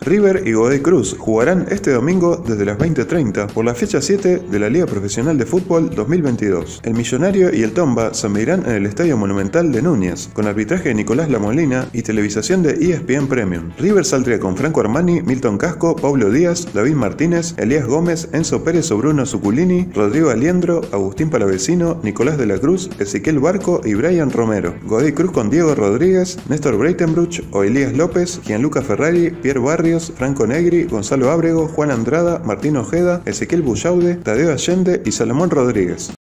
River y Godoy Cruz jugarán este domingo desde las 20:30 por la fecha 7 de la Liga Profesional de Fútbol 2022. El Millonario y el Tomba se medirán en el Estadio Monumental de Núñez, con arbitraje de Nicolás Lamolina y televisación de ESPN Premium. River saldría con Franco Armani, Milton Casco, Paulo Díaz, David Martínez, Elías Gómez, Enzo Pérez o Bruno Zuculini, Rodrigo Aliendro, Agustín Palavecino, Nicolás de la Cruz, Ezequiel Barco y Brian Romero. Godoy Cruz con Diego Rodríguez, Néstor Breitenbruch o Elías López, Gianluca Ferrari, Pierre Barrios, Franco Negri, Gonzalo Ábrego, Juan Andrada, Martín Ojeda, Ezequiel Bullaude, Tadeo Allende y Salomón Rodríguez.